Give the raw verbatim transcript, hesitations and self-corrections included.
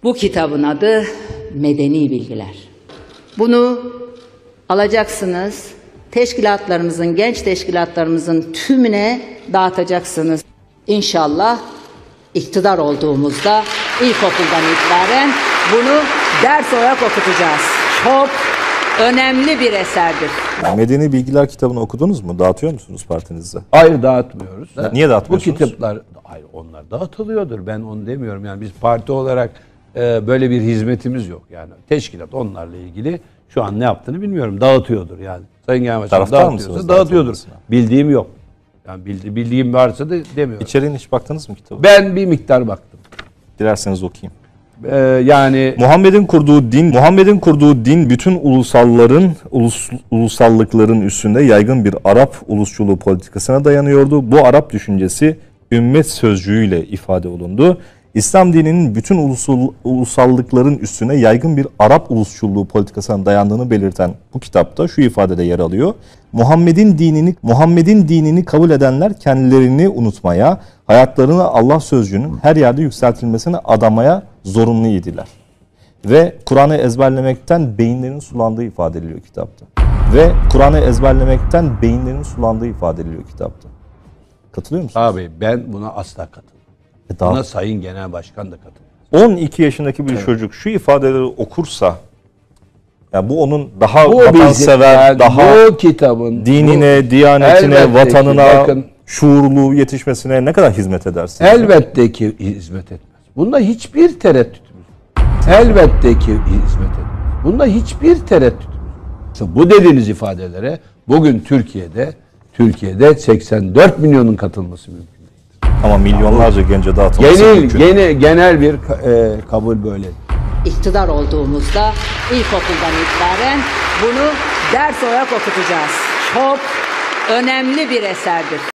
Bu kitabın adı Medeni Bilgiler. Bunu alacaksınız, teşkilatlarımızın, genç teşkilatlarımızın tümüne dağıtacaksınız. İnşallah iktidar olduğumuzda ilkokuldan itibaren bunu ders olarak okutacağız. Çok önemli bir eserdir. Medeni Bilgiler kitabını okudunuz mu? Dağıtıyor musunuz partinizde? Hayır, dağıtmıyoruz. Niye dağıtmıyorsunuz? Bu kitaplar, hayır, onlar dağıtılıyordur. Ben onu demiyorum. Yani biz parti olarak e, böyle bir hizmetimiz yok. Yani teşkilat onlarla ilgili şu an ne yaptığını bilmiyorum. Dağıtıyordur yani. Sayın Genel Başkanım dağıtıyorsa dağıtıyordur. Bildiğim yok. Yani bildi, bildiğim varsa da demiyorum. İçeriğine hiç baktınız mı kitabı? Ben bir miktar baktım. Dilerseniz okuyayım. Ee, yani Muhammed'in kurduğu din, Muhammed'in kurduğu din bütün ulusalların, ulus, ulusallıkların üstünde yaygın bir Arap ulusçuluğu politikasına dayanıyordu. Bu Arap düşüncesi ümmet sözcüğüyle ifade olundu. İslam dininin bütün ulusul, ulusallıkların üstüne yaygın bir Arap ulusçuluğu politikasına dayandığını belirten bu kitapta şu ifadede yer alıyor. Muhammed'in dinini Muhammed'in dinini kabul edenler kendilerini unutmaya, hayatlarını Allah sözcüğünün her yerde yükseltilmesine adamaya zorunlu idiler. Ve Kur'an'ı ezberlemekten beyinlerin sulandığı ifade ediliyor kitapta. Ve Kur'an'ı ezberlemekten beyinlerin sulandığı ifade ediliyor kitapta. Katılıyor musunuz? abi ben buna asla katılmıyorum. E daha... Buna Sayın Genel Başkan da katılmıyor. on iki yaşındaki bir evet. çocuk şu ifadeleri okursa, yani bu onun daha bu vatansever, yani daha bu kitabın dinine, bu, diyanetine, vatanına, ki, bakın, şuurlu yetişmesine ne kadar hizmet edersiniz? Elbette ki hizmet etmez. Bunda hiçbir tereddütümüz yok. Elbette ki hizmet etmez. Bunda hiçbir tereddütümüz yok. Bu dediğiniz ifadelere bugün Türkiye'de Türkiye'de seksen dört milyonun katılması mümkün değil. Ama milyonlarca gence dağıtılması genel, mümkün. Genel, genel bir e, kabul böyle. İktidar olduğumuzda ilkokuldan itibaren bunu ders olarak okutacağız. Çok önemli bir eserdir.